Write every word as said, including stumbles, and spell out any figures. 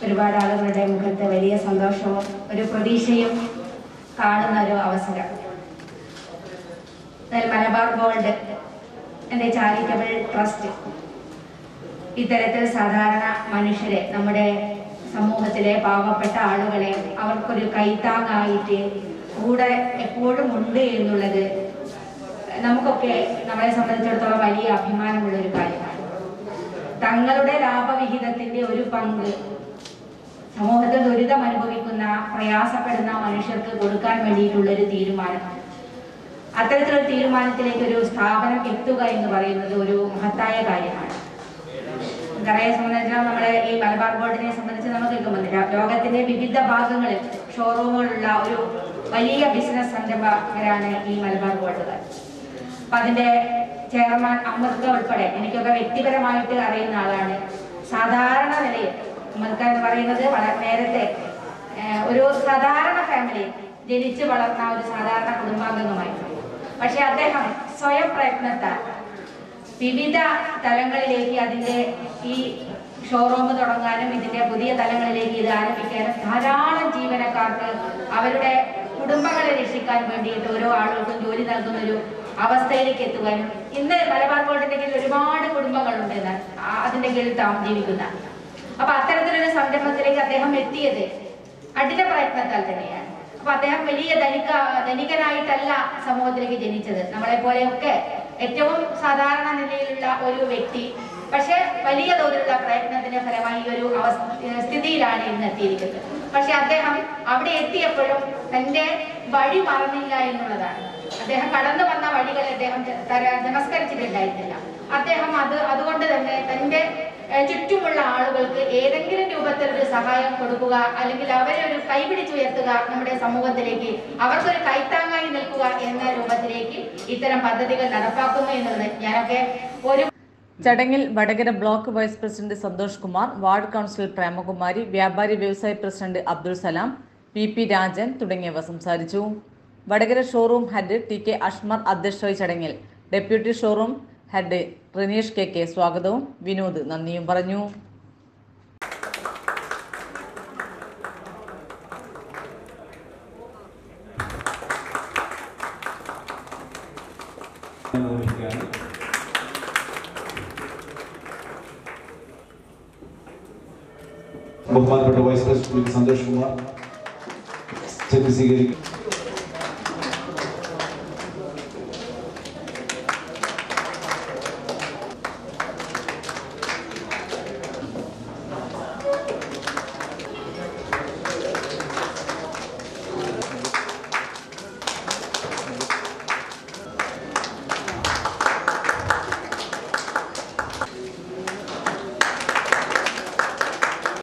ഒരുപാട് ആളുകളുടെ മുഖത്ത് വലിയ സന്തോഷവും ഒരു പ്രതീക്ഷയും കാണുന്ന ഒരു അവസരം. മലബാർ ഗോൾഡ് എൻ്റെ ചാരിറ്റബിൾ ട്രസ്റ്റ് ഇത്തരത്തിൽ സാധാരണ മനുഷ്യരെ, നമ്മുടെ സമൂഹത്തിലെ പാവപ്പെട്ട ആളുകളെ അവർക്കൊരു കൈത്താങ്ങായിട്ട് കൂടെ എപ്പോഴും ഉണ്ട് എന്നുള്ളത് നമുക്കൊക്കെ നമ്മളെ സംബന്ധിച്ചിടത്തോളം വലിയ അഭിമാനമുള്ളൊരു കാര്യമാണ്. തങ്ങളുടെ ലാഭവിഹിതത്തിന്റെ ഒരു പങ്ക് സമൂഹത്തിൽ ദുരിതം അനുഭവിക്കുന്ന പ്രയാസപ്പെടുന്ന മനുഷ്യർക്ക് കൊടുക്കാൻ വേണ്ടിയിട്ടുള്ളൊരു തീരുമാനം. അത്തരത്തിലൊരു തീരുമാനത്തിലേക്ക് ഒരു സ്ഥാപനം എത്തുക എന്ന് പറയുന്നത് ഒരു മഹത്തായ കാര്യമാണ്. കറയെ സംബന്ധിച്ചാൽ നമ്മുടെ ഈ മലബാർ ഗോൾഡിനെ സംബന്ധിച്ച് നമുക്ക് കേൾക്കുന്നില്ല, ലോകത്തിന്റെ വിവിധ ഭാഗങ്ങളിൽ ഷോറൂമുകളുള്ള ഒരു വലിയ ബിസിനസ് സംരംഭകരാണ് ഈ മലബാർ ഗോൾഡുകാർ. അപ്പൊ അതിന്റെ ചെയർമാൻ അമൃത ഉൾപ്പെടെ എനിക്കൊക്കെ വ്യക്തിപരമായിട്ട് അറിയുന്ന ആളാണ്. സാധാരണ നിലയിൽ അമൃത എന്ന് പറയുന്നത് വളരെ നേരത്തെ ഒരു സാധാരണ ഫാമിലി ജനിച്ചു വളർന്ന ഒരു സാധാരണ കുടുംബാംഗങ്ങളുമായിരുന്നു. പക്ഷെ അദ്ദേഹം സ്വയം പ്രയത്നത്താൽ വിവിധ തലങ്ങളിലേക്ക് അതിന്റെ ഈ ഷോറൂം തുടങ്ങാനും ഇതിന്റെ പുതിയ തലങ്ങളിലേക്ക് ഇത് ആരംഭിക്കാനും ധാരാളം ജീവനക്കാർക്ക് അവരുടെ കുടുംബങ്ങളെ രക്ഷിക്കാൻ വേണ്ടിയിട്ട് ഓരോ ആളുകൾക്കും ജോലി നൽകുന്ന ഒരു അവസ്ഥയിലേക്ക് എത്തുവാനും ഇന്ന് മലബാർ ഗോൾഡിന്റെ കീഴിൽ ഒരുപാട് കുടുംബങ്ങളുണ്ട് അതിന്റെ കീഴിൽ ജീവിക്കുന്ന. അപ്പൊ അത്തരത്തിലൊരു സംരംഭത്തിലേക്ക് അദ്ദേഹം എത്തിയത് കഠിന പ്രയത്നത്താൽ തന്നെയാണ്. അപ്പൊ അദ്ദേഹം വലിയ ധനിക ധനികനായിട്ടല്ല സമൂഹത്തിലേക്ക് ജനിച്ചത്. നമ്മളെ പോലെയൊക്കെ ഏറ്റവും സാധാരണ നിലയിലുള്ള ഒരു വ്യക്തി, പക്ഷെ വലിയ തോതിലുള്ള പ്രയത്നത്തിന്റെ ഫലമായി ഈ ഒരു സ്ഥിതിയിലാണ് ഇന്ന് എത്തിയിരിക്കുന്നത്. പക്ഷെ അദ്ദേഹം അവിടെ എത്തിയപ്പോഴും തന്റെ വഴി മറന്നില്ല എന്നുള്ളതാണ്. അദ്ദേഹം കടന്നു വന്ന വഴികളെ അദ്ദേഹം നമസ്കരിച്ചിട്ടുണ്ടായിരുന്നില്ല. അദ്ദേഹം അത് അതുകൊണ്ട് തന്നെ തന്റെ ചുറ്റുമുള്ള ആളുകൾക്ക് ഏതെങ്കിലും രൂപത്തിൽ ഒരു സഹായം കൊടുക്കുക, അല്ലെങ്കിൽ അവരെ ഒരു കൈപിടിച്ചുയർത്തുക, നമ്മുടെ സമൂഹത്തിലേക്ക് അവർക്കൊരു കൈത്താങ്ങായി നിൽക്കുക എന്ന രൂപത്തിലേക്ക് ഇത്തരം പദ്ധതികൾ നടപ്പാക്കുന്നു എന്നുള്ളത് ഞാനൊക്കെ ഒരു ചടങ്ങിൽ Vadakara block vice president Santhosh Kumar, ward councillor Premakumari, വ്യാപാരി വ്യവസായ president Abdul Salam, P P Rajan തുടങ്ങിയവർ സംസാരിച്ചു. Vadakara showroom head T K Ashmar അധ്യക്ഷത ചടങ്ങിൽ deputy showroom head Rineesh K K സ്വാഗതവും വിനോദ് നന്ദിയും പറഞ്ഞു. ബഹുമാനപ്പെട്ട vice president Santhosh Kumar cheque സ്വീകരിക്കും.